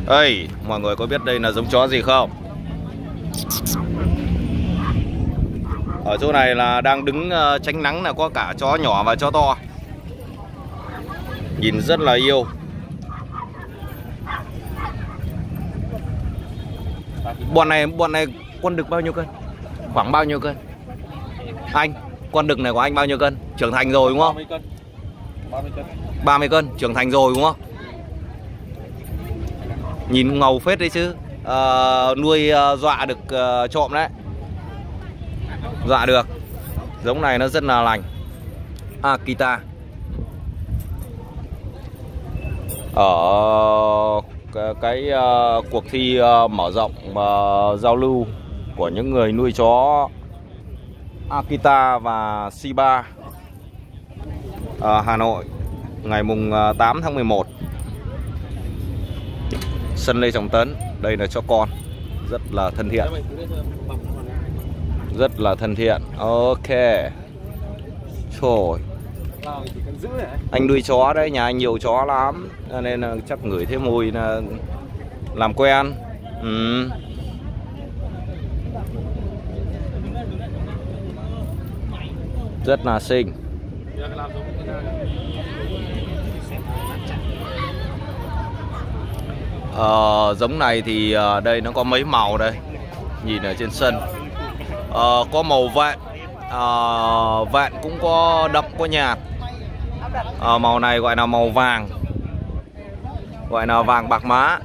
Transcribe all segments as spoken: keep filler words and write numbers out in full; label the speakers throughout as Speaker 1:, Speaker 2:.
Speaker 1: Ê, mọi người có biết đây là giống chó gì không? Ở chỗ này là đang đứng uh, tránh nắng, là có cả chó nhỏ và chó to. Nhìn rất là yêu. Bọn này, bọn này con đực bao nhiêu cân? Khoảng bao nhiêu cân? Anh, con đực này của anh bao nhiêu cân? Trưởng thành rồi đúng không?
Speaker 2: ba mươi cân. ba mươi cân.
Speaker 1: ba mươi cân, trưởng thành rồi đúng không? Nhìn ngầu phết đấy chứ. À, nuôi uh, dọa được uh, trộm đấy. Dọa được. Giống này nó rất là lành. Akita. Ở cái, cái uh, cuộc thi uh, mở rộng uh, giao lưu của những người nuôi chó Akita và Shiba ở Hà Nội ngày mùng tám tháng mười một. Sân Lê Trọng Tấn. Đây là chó con rất là thân thiện, rất là thân thiện. Ok. Trời, anh nuôi chó đấy, nhà anh nhiều chó lắm nên là chắc ngửi thấy mùi là làm quen. Ừ. Rất là xinh. Ờ, giống này thì uh, đây nó có mấy màu đây. Nhìn ở trên sân uh, có màu vạn, uh, vạn cũng có đậm có nhạt. uh, Màu này gọi là màu vàng, gọi là vàng bạc má.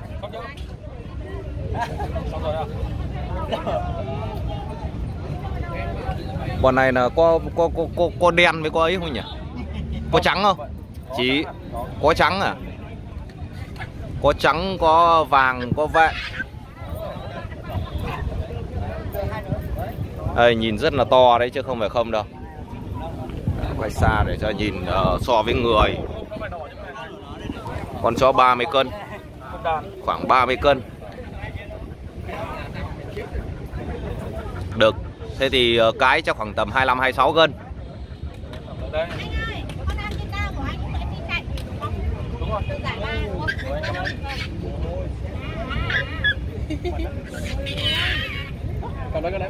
Speaker 1: Bọn này là có có có có, có đen với có ấy không nhỉ? Có trắng không? Chỉ có trắng à? Có trắng, có vàng, có vạn. Đây, nhìn rất là to đấy chứ không phải không đâu. Quay xa để cho nhìn uh, so với người. Con chó ba mươi cân, khoảng ba mươi cân. Được. Thế thì uh, cái chắc khoảng tầm hai mươi lăm hai mươi sáu cân.
Speaker 2: Còn đấy, còn đấy.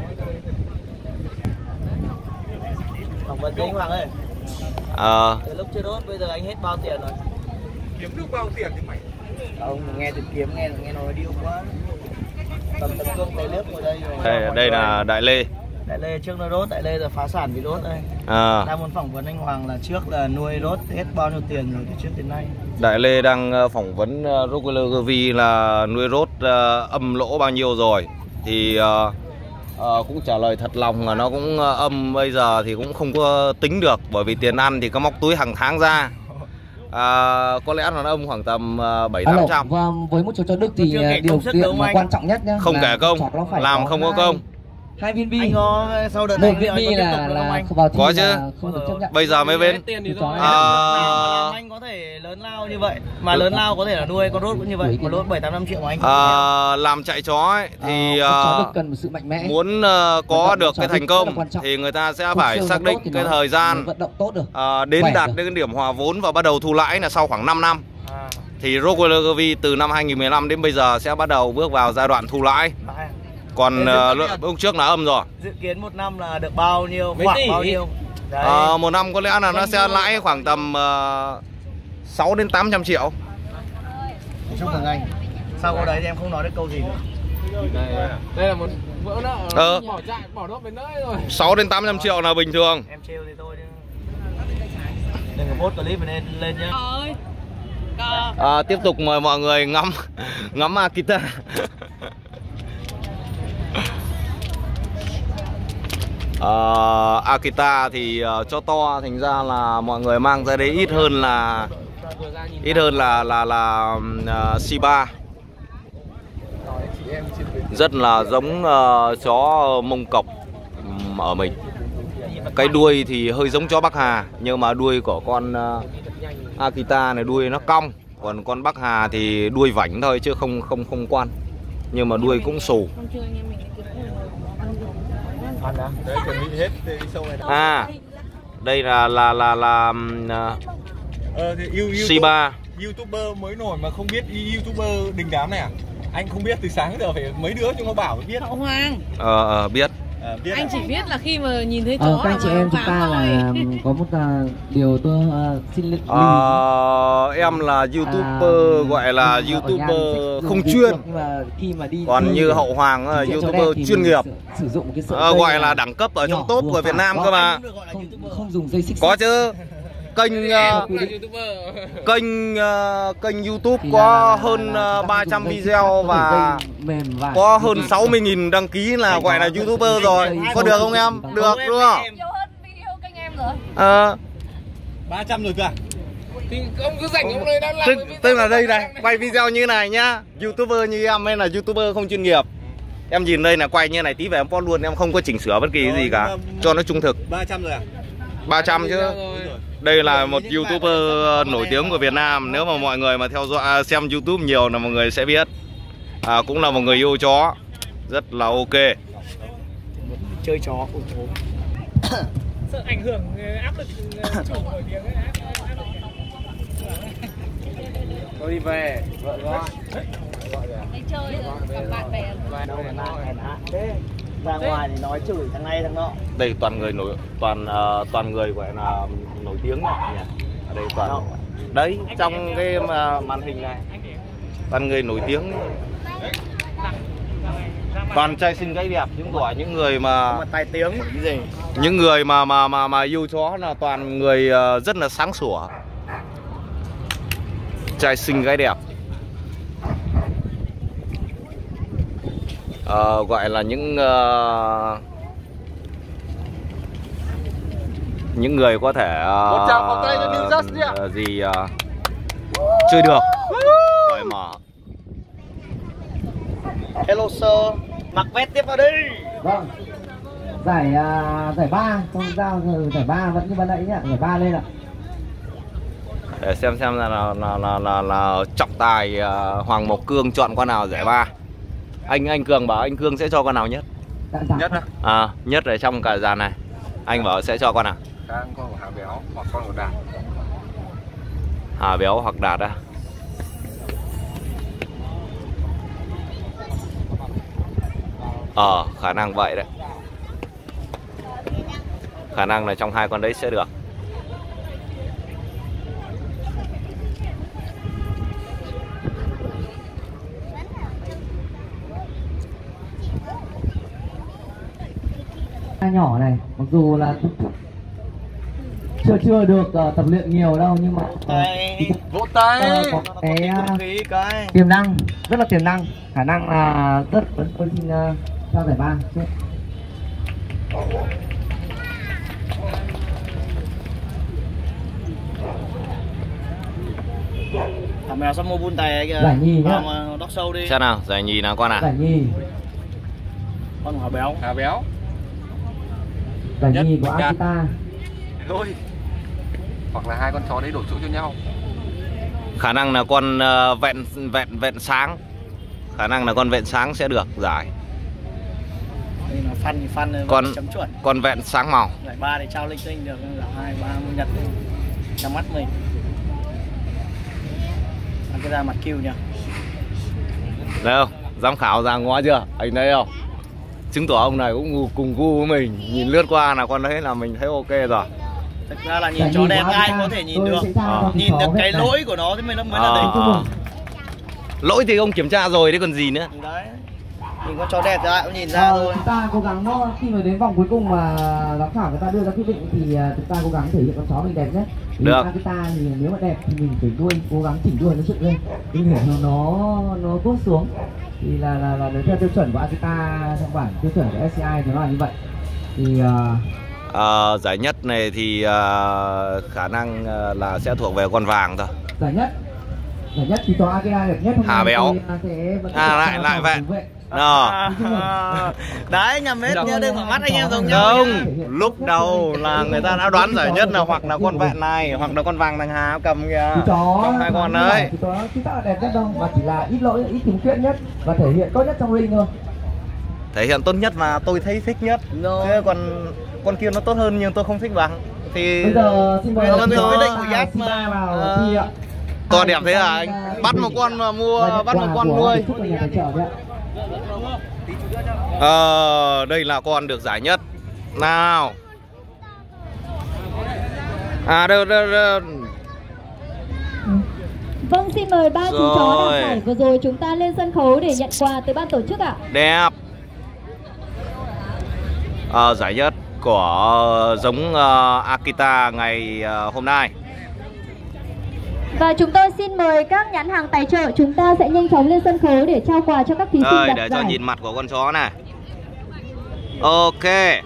Speaker 3: Phỏng vấn với anh Hoàng ơi.
Speaker 1: Ờ.
Speaker 3: Từ lúc chưa đốt bây giờ anh hết bao tiền rồi?
Speaker 2: Kiếm được bao tiền thì mày?
Speaker 3: Ông nghe từ kiếm nghe nghe nói điêu quá. Tầm tầm cương tay nước ngồi đây rồi.
Speaker 1: Đây, đây là Đại Lê.
Speaker 3: Đại Lê trước nó đốt, Đại Lê giờ phá sản vì đốt đây.
Speaker 1: À.
Speaker 3: Đang muốn phỏng vấn anh Hoàng là trước là nuôi đốt hết bao nhiêu tiền rồi từ trước đến nay.
Speaker 1: Đại Lê đang phỏng vấn Rocklegavi là nuôi rốt uh, âm lỗ bao nhiêu rồi. Thì uh, uh, cũng trả lời thật lòng là nó cũng uh, âm bây giờ thì cũng không có tính được. Bởi vì tiền ăn thì có móc túi hàng tháng ra. uh, Có lẽ là nó âm khoảng tầm uh, bảy tám trăm.
Speaker 4: Và với một chú chó Đức thì điều kiện quan trọng nhất nhá,
Speaker 1: không kể công, làm không có công.
Speaker 3: Hai viên bi. Anh có sau đợt
Speaker 4: này viên bi là là không vào thi
Speaker 1: có chứ.
Speaker 4: Không được chấp nhận.
Speaker 1: Bây giờ mới bên.
Speaker 3: À, anh có thể lớn lao như vậy mà lớn lao có thể là nuôi con rốt cũng như vậy, mà đốt bảy tám năm triệu mà anh.
Speaker 1: À, làm chạy chó ấy thì
Speaker 4: à, cần một sự mạnh mẽ.
Speaker 1: Muốn uh, có được cái thành công thì người ta sẽ phải xác định cái thời gian
Speaker 4: vận động tốt được.
Speaker 1: Uh, đến đạt đến cái điểm hòa vốn và bắt đầu thu lãi là sau khoảng năm năm. À. Thì Rocklegavi từ năm hai nghìn mười lăm đến bây giờ sẽ bắt đầu bước vào giai đoạn thu lãi. À. Còn uh, lúc trước là âm rồi.
Speaker 3: Dự kiến một năm là được bao nhiêu, khoảng bao nhiêu?
Speaker 1: À, một năm có lẽ là nó sẽ lãi khoảng tầm uh, sáu đến tám trăm triệu.
Speaker 3: Chúc mừng anh. Sau câu đấy thì em không nói được câu gì nữa.
Speaker 2: Đây, đây là một vỡ nợ.
Speaker 1: Ờ.
Speaker 2: Bỏ chạy, bỏ đốt bên nơi rồi.
Speaker 1: sáu đến tám trăm triệu là bình thường.
Speaker 3: Em trêu thì thôi chứ. Đừng có post clip lên lên nhá.
Speaker 1: À, tiếp tục mời mọi người ngắm ngắm Akita. Uh, Akita thì uh, cho to, thành ra là mọi người mang ra đấy ít hơn là ít hơn là là là uh, Shiba. Rất là giống uh, chó Mông Cộc um, ở mình. Cái đuôi thì hơi giống chó Bắc Hà, nhưng mà đuôi của con uh, Akita này đuôi nó cong, còn con Bắc Hà thì đuôi vảnh thôi chứ không không không quan, nhưng mà đuôi cũng xù. À, đây là là là là uh, Shiba.
Speaker 2: YouTuber mới nổi mà không biết YouTuber đình đám này à? Anh không biết từ sáng giờ phải mấy đứa chúng nó bảo mới biết.
Speaker 5: Hậu Hoàng.
Speaker 1: Ờ, ờ biết.
Speaker 2: À, biết
Speaker 5: Anh
Speaker 2: à?
Speaker 5: chỉ biết là khi mà nhìn thấy chó
Speaker 4: Ờ, các anh chị em chúng ta
Speaker 5: thôi.
Speaker 4: là có một uh, điều tôi uh, xin lưu ý.
Speaker 1: Ờ, em là YouTuber,
Speaker 4: À,
Speaker 1: gọi là
Speaker 4: ở nhà
Speaker 1: YouTuber
Speaker 4: thì
Speaker 1: không
Speaker 4: sử dụng
Speaker 1: chuyên.
Speaker 4: nhưng mà khi mà đi
Speaker 1: Còn
Speaker 4: thi
Speaker 1: như
Speaker 4: để
Speaker 1: Hậu Hoàng là
Speaker 4: đi chợ
Speaker 1: YouTuber
Speaker 4: đẹp thì
Speaker 1: chuyên
Speaker 4: mình
Speaker 1: nghiệp.
Speaker 4: sử, sử dụng một cái sợi
Speaker 1: Ờ,
Speaker 4: dây
Speaker 1: gọi là đẳng cấp ở trong
Speaker 4: nhỏ,
Speaker 1: top
Speaker 4: vừa
Speaker 1: của Việt
Speaker 4: phải.
Speaker 1: Nam
Speaker 4: Đó,
Speaker 1: cơ mà.
Speaker 4: không, không dùng dây xích
Speaker 1: Có
Speaker 4: sắt.
Speaker 1: chứ. Kênh uh, kênh uh, kênh YouTube
Speaker 4: Thì
Speaker 1: có
Speaker 4: là- là-
Speaker 1: hơn
Speaker 4: là
Speaker 1: uh,
Speaker 4: chúng ta
Speaker 1: ba
Speaker 4: dùng
Speaker 1: trăm
Speaker 4: dây xích
Speaker 1: video
Speaker 4: sắt, có thể
Speaker 1: và
Speaker 4: dây mềm và
Speaker 1: có hơn sáu mươi nghìn đăng ký là gọi là YouTuber rồi. Có được không em? Được đúng không?
Speaker 5: Nhiều hơn video kênh em rồi.
Speaker 1: Ờ,
Speaker 2: ba trăm rồi cơ à? Thì ông cứ rảnh ông đây đang làm
Speaker 1: tức,
Speaker 2: cái video
Speaker 1: tức là đây này,
Speaker 2: này.
Speaker 1: quay video như này nhá. YouTuber như em hay là YouTuber không chuyên nghiệp. Em nhìn đây là quay như này tí về em post luôn, em không có chỉnh sửa bất kỳ cái gì cả. Cho nó trung thực.
Speaker 2: ba trăm rồi à?
Speaker 1: ba trăm chứ. Đây là một YouTuber nổi tiếng của Việt Nam. Nếu mà mọi người mà theo dõi xem YouTube nhiều là mọi người sẽ biết. À, cũng là một người yêu chó. Rất là ok.
Speaker 3: Chơi chó ủng hộ.
Speaker 2: Sợ ảnh hưởng áp lực chủ nổi tiếng ấy. Tôi đi về, vợ gọi.
Speaker 5: Đi chơi rồi, gặp bạn bè.
Speaker 3: Đâu mà đang hèn hạ thế. Ra ngoài thì nói chửi thằng này thằng nọ.
Speaker 1: Đây toàn người nổi toàn uh, toàn người gọi là nổi tiếng nhỉ. Ở đây toàn đấy trong cái uh, màn hình này toàn người nổi tiếng. Toàn trai xinh gái đẹp, chứng tỏ những người mà
Speaker 3: Mà tai tiếng cái gì?
Speaker 1: những người mà mà mà mà yêu chó là toàn người uh, rất là sáng sủa. Trai xinh gái đẹp. Uh, gọi là những uh, những người có thể uh,
Speaker 2: Một tràng pháo tay cho New Just đi ạ.
Speaker 1: uh, gì uh, chơi được, cởi mở.
Speaker 3: Hello sir, mặc vest tiếp vào đi.
Speaker 4: Vâng. Giải uh, giải ba, không giao giải ba vẫn như ban nãy nhá, giải ba lên ạ.
Speaker 1: Để xem xem là là là là, là, là trọng tài uh, Hoàng Mộc Cương chọn con nào giải ba. Anh anh Cường bảo anh Cương sẽ cho con nào nhất?
Speaker 2: Nhất á?
Speaker 1: À, nhất ở trong cả dàn này. Anh bảo sẽ cho con nào?
Speaker 2: Đang con của Hà Béo hoặc con của Đạt.
Speaker 1: Hà Béo hoặc Đạt á? Ờ, khả năng vậy đấy. Khả năng là trong hai con đấy sẽ được.
Speaker 4: Nhỏ này, mặc dù là chưa chưa được uh, tập luyện nhiều đâu nhưng mà
Speaker 3: Đây.
Speaker 2: Vỗ tay.
Speaker 4: uh, có cái uh,
Speaker 3: Khí cái.
Speaker 4: tiềm năng, rất là tiềm năng, khả năng là rất vẫn vẫn xin uh, cho giải ba chứ.
Speaker 3: Thằng mèo sắp mua buôn tài kìa.
Speaker 4: Giải nhì nhá.
Speaker 3: Mà đóc sâu đi.
Speaker 1: Xem nào, giải nhì nào con à?
Speaker 4: Giải nhì,
Speaker 3: Con Hà Béo.
Speaker 2: Hà Béo.
Speaker 4: giải
Speaker 2: Nhất,
Speaker 4: nhì của
Speaker 2: Đạt.
Speaker 4: Akita.
Speaker 2: Thôi. Hoặc là hai con chó đấy đổi chỗ cho nhau.
Speaker 1: Khả năng là con uh, vẹn vẹn vẹn sáng. Khả năng là con vẹn sáng sẽ được giải.
Speaker 3: Đây là phân thì phân
Speaker 1: Con
Speaker 3: chấm chuẩn.
Speaker 1: con vẹn sáng màu.
Speaker 3: Giải ba thì trao linh tinh được, giải hai ba mươi nhật đi. Trong mắt mình. Ăn cái da mặt kêu nhỉ.
Speaker 1: Thấy không? Giám khảo ra ngó chưa? Anh thấy không? Chứng tỏ ông này cũng cùng gu với mình. Nhìn lướt qua là con đấy là mình thấy ok rồi.
Speaker 3: Thực ra là nhìn
Speaker 4: Giải
Speaker 3: chó
Speaker 4: nhì
Speaker 3: đẹp
Speaker 4: của
Speaker 3: ai
Speaker 4: Akita.
Speaker 3: có thể nhìn
Speaker 4: Tôi
Speaker 3: được.
Speaker 4: sẽ trao
Speaker 1: Ờ.
Speaker 4: cho
Speaker 3: Nhìn
Speaker 4: chó
Speaker 3: được
Speaker 4: vẹt
Speaker 3: cái
Speaker 4: này.
Speaker 3: lỗi của nó thì mới là mới là
Speaker 1: Ờ.
Speaker 3: đỉnh.
Speaker 1: Ờ. Lỗi thì ông kiểm tra rồi đấy còn gì nữa.
Speaker 3: Thì đấy. Nhìn con chó đẹp thì ai cũng nhìn ra
Speaker 4: Ờ,
Speaker 3: thôi.
Speaker 4: chúng ta cố gắng thôi, khi mà đến vòng cuối cùng mà giám khảo người ta đưa ra quyết định thì uh, chúng ta cố gắng thể hiện con chó mình đẹp nhất. Vì
Speaker 1: Được.
Speaker 4: Akita thì nếu mà đẹp thì mình phải đuôi, cố gắng chỉnh đuôi nó dựng lên, nhưng để nó nó nó cốt xuống thì là là là nếu theo tiêu chuẩn của Akita trong bản tiêu chuẩn của ét xê i nó là như vậy. Thì uh,
Speaker 1: À, giải nhất này thì uh, khả năng uh, là sẽ thuộc về con vàng thôi.
Speaker 4: giải nhất giải nhất thì có Akita đẹp nhất hôm
Speaker 1: Hà
Speaker 4: nay
Speaker 1: Béo.
Speaker 4: thì, uh, sẽ vẫn
Speaker 1: À,
Speaker 4: tiếp
Speaker 1: lại-
Speaker 4: tục
Speaker 1: lại
Speaker 4: cho
Speaker 1: vậy.
Speaker 4: thủ vệ.
Speaker 1: Nó.
Speaker 3: Đấy, nhầm hết nhá, đừng mở mắt anh em giống nhau.
Speaker 1: Không, lúc đầu là người ta đã đoán giải nhất là hoặc là con vẹn này hoặc là con vàng thằng Hà cầm kìa.
Speaker 4: Chú chó
Speaker 1: Trong hai con đấy.
Speaker 4: chú chó chúng ta là đẹp nhất đâu, mà chỉ là ít lỗi, ít khiếm khuyết nhất và thể hiện tốt nhất trong ring thôi.
Speaker 1: Thể hiện tốt nhất và tôi thấy thích nhất. Thế còn con kia nó tốt hơn nhưng tôi không thích bằng. Thì
Speaker 4: Bây giờ xin mời
Speaker 3: Bây giờ
Speaker 4: ông
Speaker 3: mình
Speaker 4: chó
Speaker 3: quyết định của
Speaker 4: Simba
Speaker 3: Giáp mà.
Speaker 4: vào
Speaker 1: Ờ.
Speaker 4: thi ạ.
Speaker 1: To đẹp thế à anh? Bắt một con mà mua, bắt một con nuôi. Ờ, đây là con được giải nhất. Nào. À đâu đâu, đâu.
Speaker 6: Vâng, xin mời ba chú chó đạt giải vừa rồi chúng ta lên sân khấu để nhận quà từ ban tổ chức ạ.
Speaker 1: Đẹp. À, giải nhất của giống uh, Akita ngày uh, hôm nay.
Speaker 6: Và chúng tôi xin mời các nhãn hàng tài trợ, chúng ta sẽ nhanh chóng lên sân khấu để trao quà cho các thí sinh
Speaker 1: Đây,
Speaker 6: đạt
Speaker 1: để
Speaker 6: giải.
Speaker 1: cho nhìn mặt của con chó này. Ok.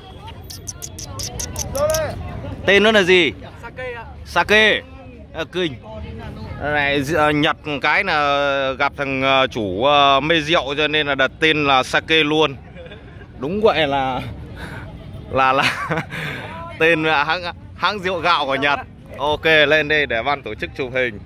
Speaker 1: Tên nó là gì?
Speaker 3: Sake ạ.
Speaker 1: Sake. À, kinh. Này nhặt cái là gặp thằng chủ uh, mê rượu cho nên là đặt tên là Sake luôn. Đúng vậy là là là tên là hãng hãng rượu gạo của Nhật. Ok, lên đây để ban tổ chức chụp hình.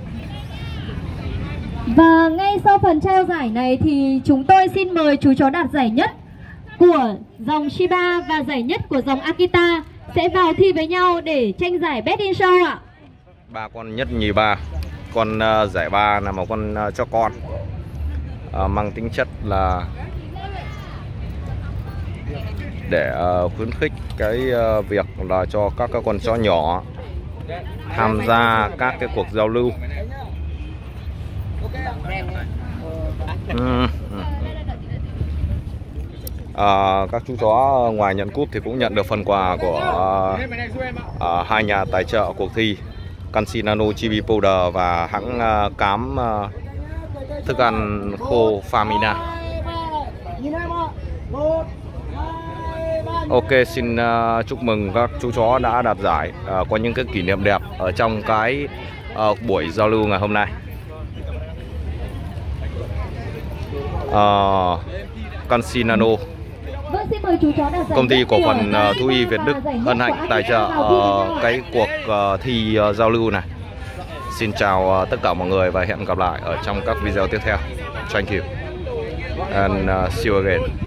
Speaker 6: Và ngay sau phần trao giải này thì chúng tôi xin mời chú chó đạt giải nhất của dòng Shiba và giải nhất của dòng Akita sẽ vào thi với nhau để tranh giải Best in Show ạ.
Speaker 1: Ba con nhất nhì ba. Con uh, giải ba là một con uh, cho con uh, mang tính chất là để uh, khuyến khích cái uh, việc là cho các cái con chó nhỏ tham gia các cái cuộc giao lưu. Ừ. À, các chú chó ngoài nhận cúp thì cũng nhận được phần quà của uh, uh, hai nhà tài trợ cuộc thi, Canxi Nano Chibi Powder và hãng uh, cám uh, thức ăn khô Famina. Ok, xin uh, chúc mừng các chú chó đã đạt giải, uh, có những cái kỷ niệm đẹp ở trong cái uh, buổi giao lưu ngày hôm nay. Uh, Canxi Nano, công ty cổ phần uh, thú y Việt Đức hân hạnh tài trợ uh, cái cuộc uh, thi uh, giao lưu này. Xin chào uh, tất cả mọi người và hẹn gặp lại ở trong các video tiếp theo. Thank you and uh, see you again.